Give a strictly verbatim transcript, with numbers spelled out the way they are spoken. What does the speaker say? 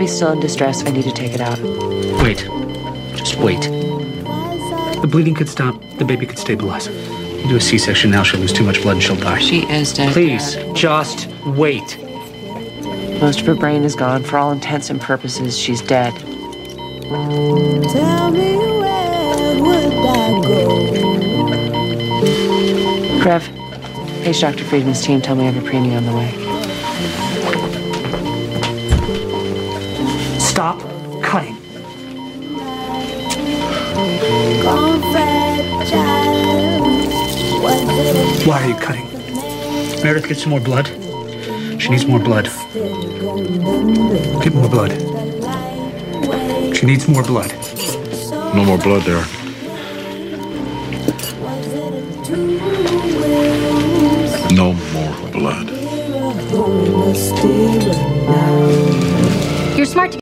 baby's still in distress. I need to take it out. Wait. Just wait. The bleeding could stop. The baby could stabilize. You do a C-section now, she'll lose too much blood and she'll die. She is dead. Please, just wait. Most of her brain is gone. For all intents and purposes, she's dead. Tell me where would I go? Trev, page Doctor Friedman's team. Tell me I have a preemie on the way. Stop cutting. Why are you cutting? Meredith gets some more blood. She needs more blood. Get more blood. She needs more blood. No more blood there. No more blood. You're smart to